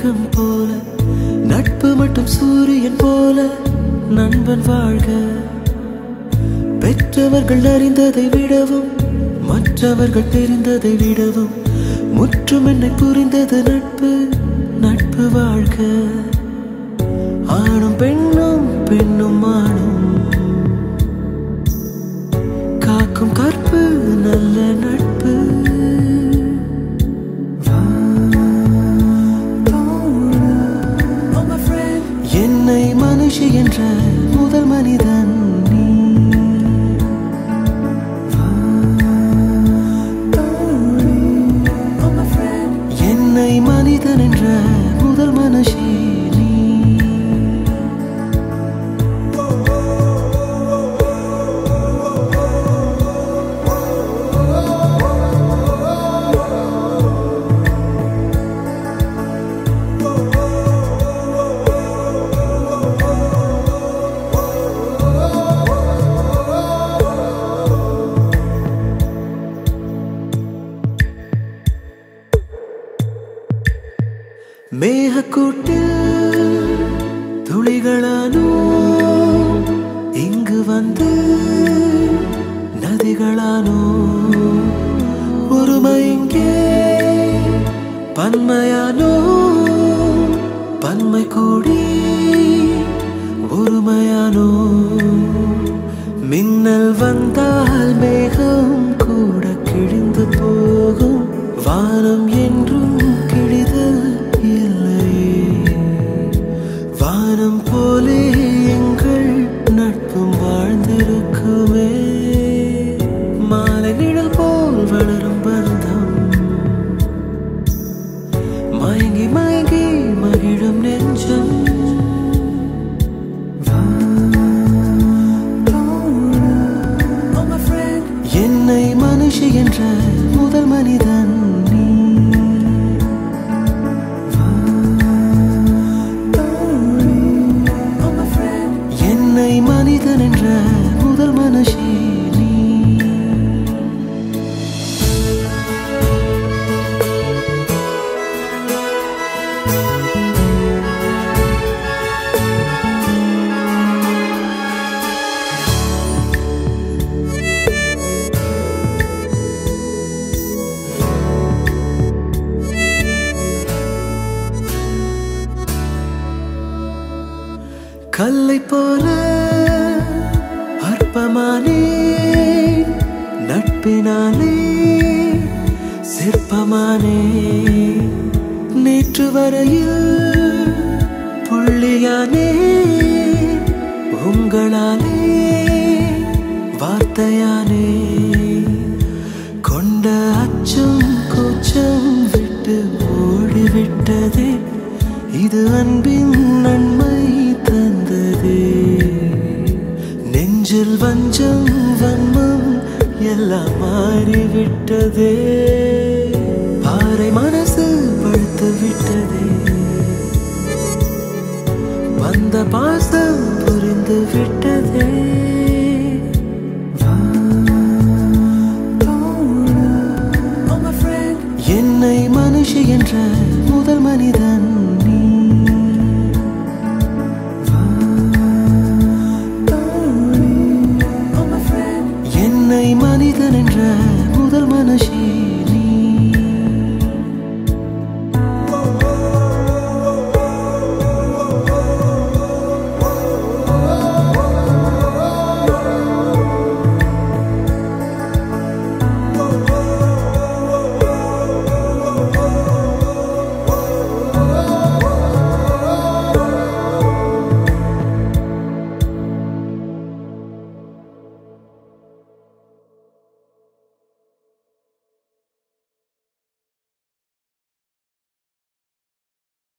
மேகம் போல, நட்பு மட்டும் சூரியன் போல. நண்பன் வாழ்க. பெற்றவர்கள் அறிந்ததை விடவும், மற்றவர்கள் தெரிந்ததை விடவும், முற்றும் என்னை புரிந்தது நட்பு. நட்பு வாழ்க. ஆணும் பெண்ணும், பெண்ணும் ஆணும் காக்கும் கற்பு நல்ல நட்பு. என்னை மனுஷி என்ற முதல் மனிதன் நீ. என்னை மனிதன் என்ற முதல் மனுஷி நீ. மேகக்கூட்டில் துளிகளானோ இங்கு வந்து நதிகளானோ. ஒருமை இங்கே பன்மையானோ, பன்மை கூடி ஒருமையானோ. மின்னல் வந்தால் மேகம் கூட கிழிந்து போகும். வானம் என்றும் கிழிதல் இல்லையே. வானம் போலே எங்கள் நட்பும் வாழ்ந்திருக்குமே. மாலை நிழல் போல் வளரும் பந்தம், மயங்கி மயங்கி மகிழும் நெஞ்சம். என்னை மனுஷி என்ற முதல் மனிதன் நீ. என்னை மனிதன் என்ற முதல் மனுஷி நீ. கல்லை போல அற்பமானே நட்பினாலே சிற்பமானே. நேற்று வரையில் புள்ளியானே உங்களாலே வார்த்தையானே. கொண்ட அச்சம் கூச்சம் விட்டு ஓடிவிட்டதே. இது அன்பின் நன்மை தந்ததே. நெஞ்சில் வஞ்சம் வன்மம் எல்லாம் மாறிவிட்டதே. பாறை மனசு படுத்து விட்டதே. வந்த பாசம் புரிந்து விட்டதே. என்னை மனுஷி என்ற முதல் மனிதன்